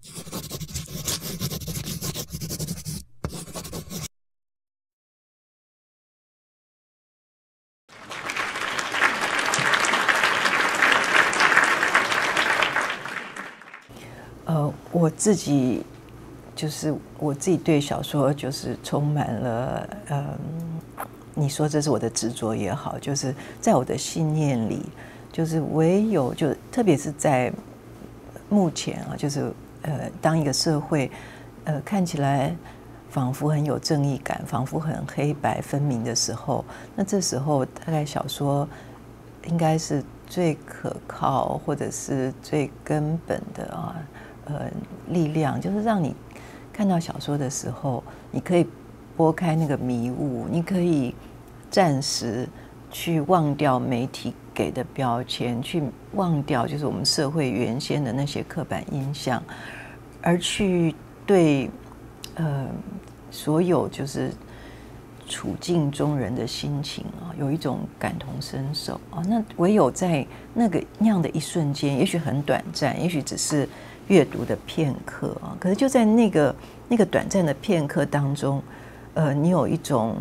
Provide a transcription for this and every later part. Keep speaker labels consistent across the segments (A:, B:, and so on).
A: 我自己就是我自己对小说就是充满了你说这是我的执着也好，就是在我的信念里，就是唯有就特别是在目前啊，就是当一个社会看起来仿佛很有正义感，仿佛很黑白分明的时候，那这时候大概小说应该是最可靠或者是最根本的力量，就是让你看到小说的时候，你可以拨开那个迷雾，你可以暂时去忘掉媒体给的标签，去忘掉就是我们社会原先的那些刻板印象，而去对所有就是处境中人的心情有一种感同身受那唯有在那样的一瞬间，也许很短暂，也许只是阅读的片刻可是就在那个短暂的片刻当中，你有一种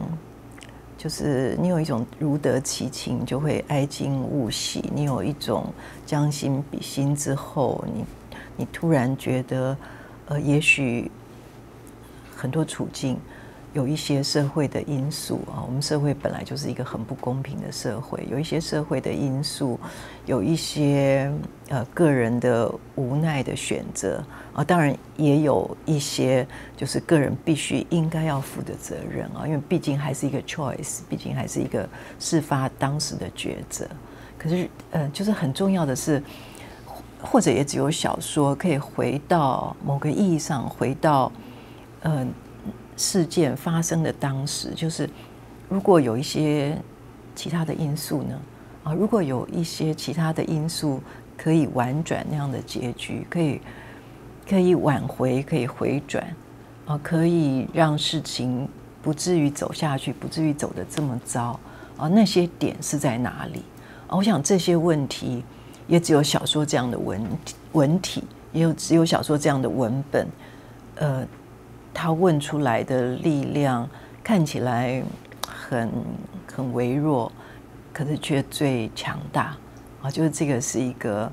A: 如得其情就会哀矜勿喜，你有一种将心比心之后，你突然觉得也许很多处境有一些社会的因素我们社会本来就是一个很不公平的社会，有一些社会的因素，有一些个人的无奈的选择当然也有一些就是个人必须应该要负的责任因为毕竟还是一个 choice， 毕竟还是一个事发当时的抉择。可是就是很重要的是，或者也只有小说可以回到某个意义上，回到事件发生的当时，就是如果有一些其他的因素呢如果有一些其他的因素可以婉转那样的结局，可以挽回，可以回转可以让事情不至于走下去，不至于走得这么糟那些点是在哪里我想这些问题也只有小说这样的文体，只有小说这样的文本他问出来的力量看起来很微弱，可是却最强大就是这个是一个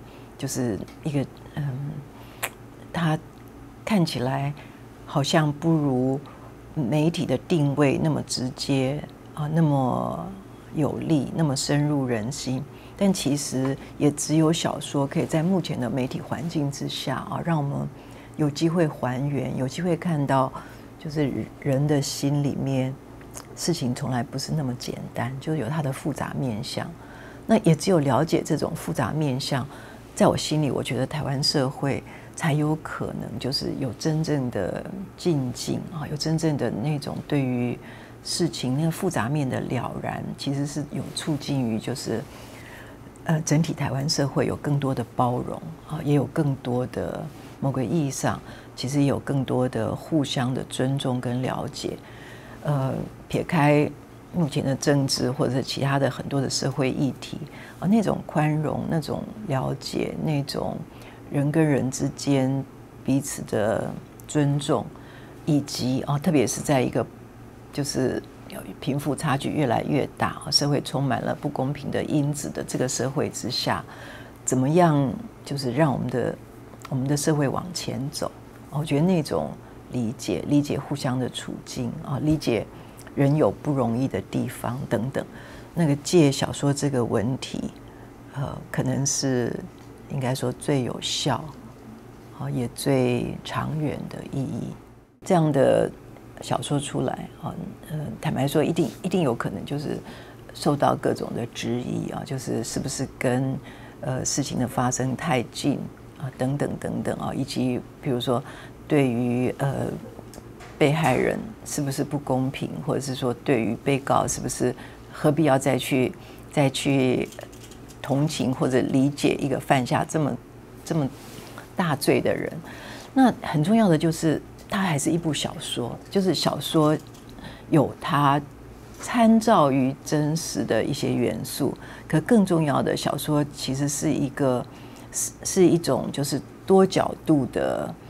A: 他看起来好像不如媒体的定位那么直接那么有力，那么深入人心，但其实也只有小说可以在目前的媒体环境之下让我们有机会还原，有机会看到就是人的心里面事情从来不是那么简单，就是有它的复杂面向。那也只有了解这种复杂面向，在我心里我觉得台湾社会才有可能就是有真正的进境有真正的那种对于事情那个复杂面的了然，其实是有促进于就是整体台湾社会有更多的包容也有更多的某个意义上其实也有更多的互相的尊重跟了解撇开目前的政治或者是其他的很多的社会议题那种宽容，那种了解，那种人跟人之间彼此的尊重，以及特别是在一个就是贫富差距越来越大，社会充满了不公平的因子的这个社会之下，怎么样就是让我们的社会往前走我觉得那种理解互相的处境理解人有不容易的地方等等，那个借小说这个文体可能是应该说最有效也最长远的意义。这样的小说出来坦白说一定有可能就是受到各种的质疑就是是不是跟事情的发生太近等等以及比如说对于被害人是不是不公平，或者是说对于被告是不是何必要再去同情或者理解一个犯下这么大罪的人。那很重要的就是它还是一部小说，就是小说有它参照于真实的一些元素，可更重要的，小说其实是一种就是多角度的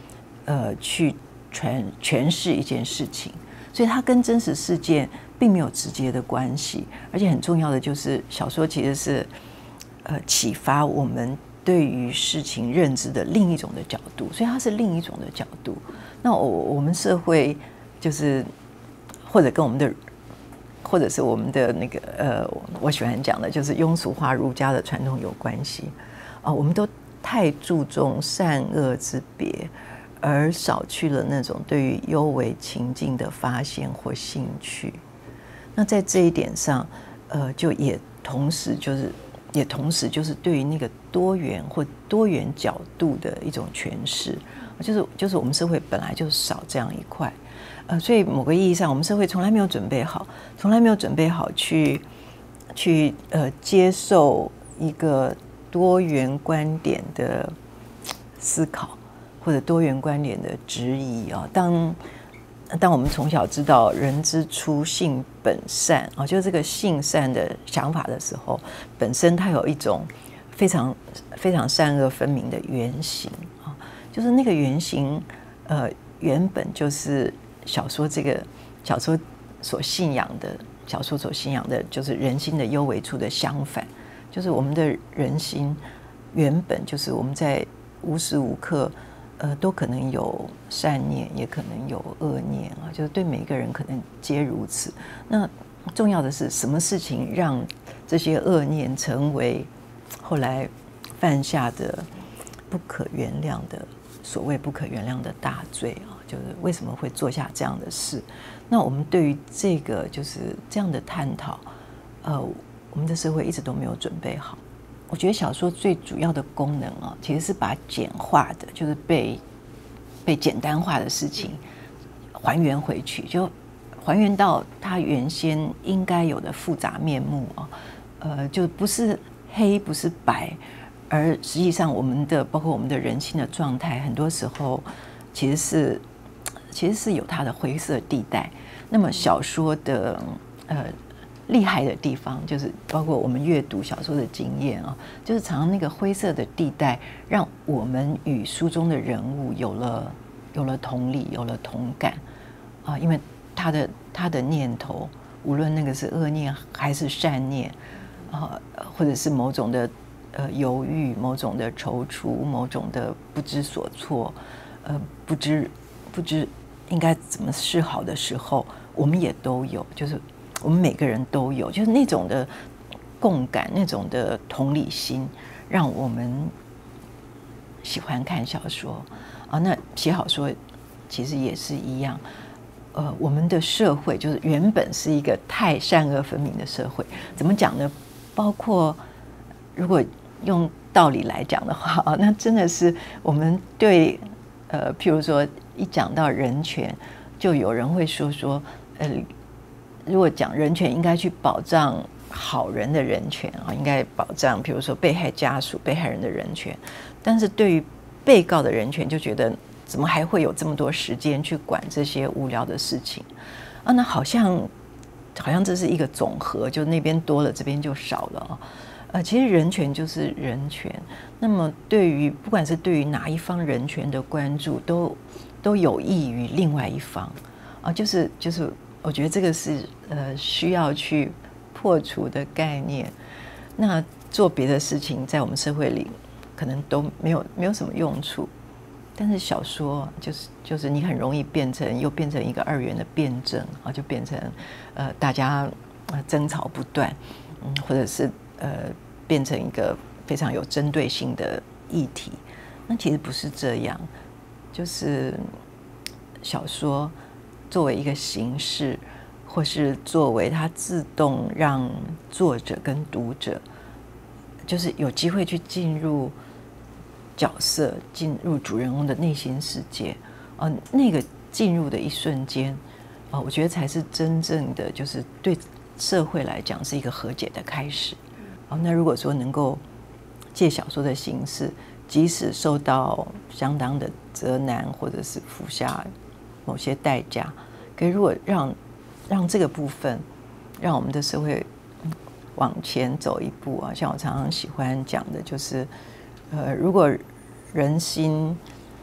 A: 去诠释一件事情，所以它跟真实事件并没有直接的关系。而且很重要的就是小说其实是启发我们对于事情认知的另一种的角度，所以它是另一种的角度。那我们社会就是或者跟我们的或者是我们的那个我喜欢讲的就是庸俗化儒家的传统有关系我们都太注重善恶之别，而少去了那种对于幽微情境的发现或兴趣。那在这一点上，就也同时就是对于那个多元或多元角度的一种诠释，就是我们社会本来就少这样一块，所以某个意义上，我们社会从来没有准备好去接受一个多元观点的思考，或者多元观点的质疑啊。当我们从小知道人之初性本善啊，就是这个性善的想法的时候，本身它有一种非常非常善恶分明的原型啊，就是那个原型原本就是小说所信仰的就是人心的幽微处的相反，就是我们的人心原本就是我们在无时无刻都可能有善念，也可能有恶念啊，就是对每个人可能皆如此。那重要的是什么事情让这些恶念成为后来犯下的不可原谅的所谓不可原谅的大罪啊？就是为什么会做下这样的事？那我们对于这个就是这样的探讨，我们的社会一直都没有准备好。我觉得小说最主要的功能啊，其实是把简化的，就是被简单化的事情还原回去，就还原到它原先应该有的复杂面目啊，就不是黑不是白，而实际上包括我们的人性的状态，很多时候其实是有它的灰色地带。那么小说的厉害的地方，就是包括我们阅读小说的经验啊，就是常常那个灰色的地带，让我们与书中的人物有了同理，有了同感啊，因为他的念头，无论那个是恶念还是善念啊，或者是某种的犹豫，某种的踌躇，某种的不知所措，不知应该怎么是好的时候，我们也都有，就是我们每个人都有，就是那种的共感，那种的同理心，让我们喜欢看小说啊。那写小说其实也是一样，我们的社会就是原本是一个太善恶分明的社会，怎么讲呢？包括如果用道理来讲的话，那真的是我们对譬如说一讲到人权，就有人会说如果讲人权，应该去保障好人的人权啊，应该保障比如说被害家属、被害人的人权，但是对于被告的人权，就觉得怎么还会有这么多时间去管这些无聊的事情啊？那好像这是一个总和，就那边多了，这边就少了其实人权就是人权，那么不管是对于哪一方人权的关注，都有益于另外一方啊，就是我觉得这个是需要去破除的概念。那做别的事情在我们社会里可能都没有什么用处，但是小说就是你很容易变成一个二元的辩证啊，就变成大家争吵不断，或者是变成一个非常有针对性的议题。那其实不是这样，就是小说作为一个形式，或是作为它自动让作者跟读者就是有机会去进入角色，进入主人翁的内心世界那个进入的一瞬间我觉得才是真正的，就是对社会来讲是一个和解的开始那如果说能够借小说的形式，即使受到相当的责难，或者是付下某些代价，可如果让这个部分，让我们的社会往前走一步像我常常喜欢讲的，就是如果人心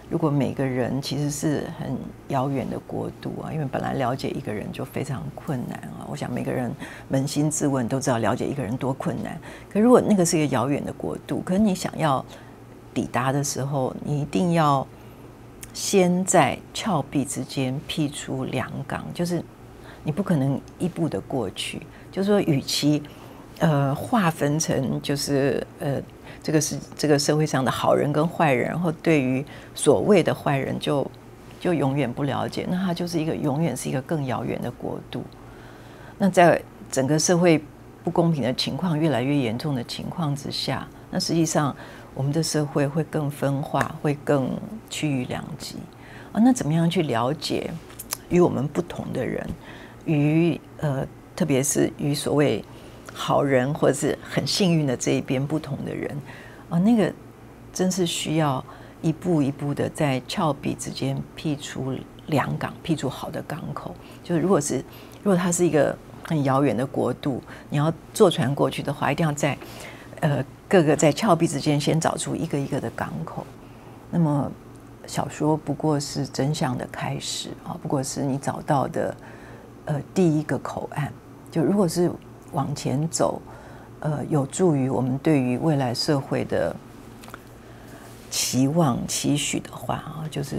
A: 如果每个人其实是很遥远的国度啊，因为本来了解一个人就非常困难啊。我想每个人扪心自问都知道了解一个人多困难。可如果那个是一个遥远的国度，可是你想要抵达的时候，你一定要先在峭壁之间辟出两港，就是你不可能一步的过去。就是说，与其划分成就是这个社会上的好人跟坏人，然后对于所谓的坏人就永远不了解，那它就是永远是一个更遥远的国度。那在整个社会不公平的情况越来越严重的情况之下，那实际上我们的社会会更分化，会更趋于两极啊。那怎么样去了解与我们不同的人，特别是与所谓好人或者是很幸运的这一边不同的人啊，那个真是需要一步一步的在峭壁之间辟出两港，辟出好的港口。就是如果它是一个很遥远的国度，你要坐船过去的话，一定要在各个在峭壁之间先找出一个一个的港口。那么小说不过是真相的开始啊，不过是你找到的第一个口岸。就如果是往前走，有助于我们对于未来社会的期望期许的话啊，就是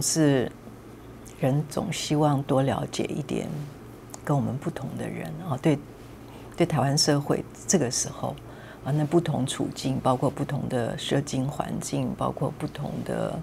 A: 人总希望多了解一点跟我们不同的人啊。对台湾社会这个时候啊，那不同处境，包括不同的社经环境，包括不同的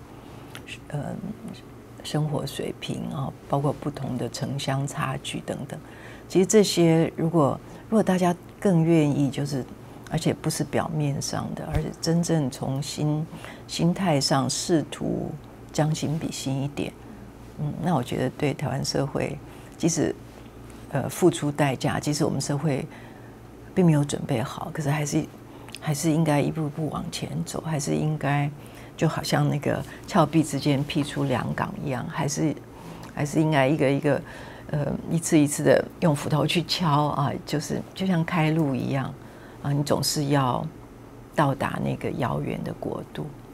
A: 生活水平啊，包括不同的城乡差距等等。其实这些如果大家更愿意，就是而且不是表面上的，而且真正从心态上试图将心比心一点，那我觉得对台湾社会，即使付出代价，即使我们社会并没有准备好，可是还是应该一步步往前走，还是应该就好像那个峭壁之间辟出两港一样，还是应该一个一个一次一次的用斧头去敲啊，就像开路一样啊，你总是要到达那个遥远的国度。